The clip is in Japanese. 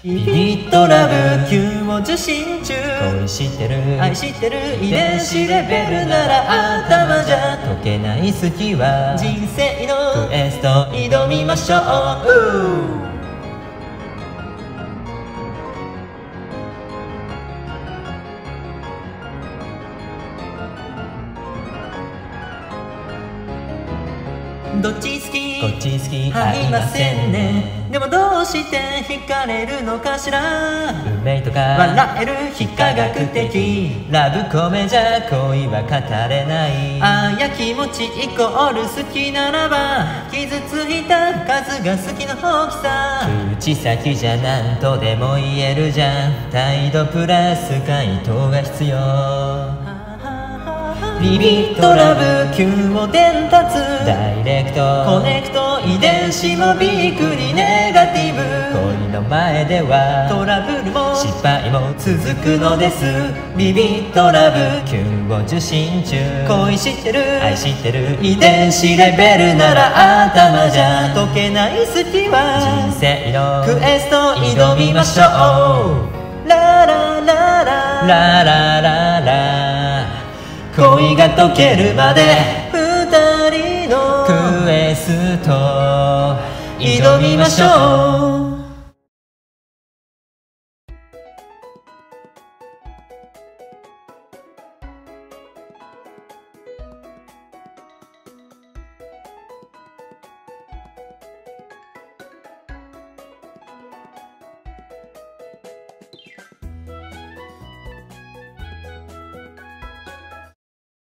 ビビットラブ級を受信中。 恋してる愛してる遺伝子レベルなら頭じゃ解けない好きは人生のクエスト挑みましょう。どっち好きこっち好き合いませんね。でもどうして惹かれるのかしら。 運命とか笑える非科学的ラブコメじゃ恋は語れない。 あや気持ちイコール好きならば傷ついた数が好きの大きさ。 口先じゃ何とでも言えるじゃん。態度プラス回答が必要。 ビビットラブ級を伝達ダイレクトコネクト遺伝子もビッグにネガティブ。 恋の前ではトラブルも失敗も続くのです。ビビットラブキュンを受信中。 恋してる愛してる遺伝子レベルなら頭じゃ解けない好きは人生のクエスト挑みましょう。ララララララララ恋が解けるまで二人のクエスト挑みましょう。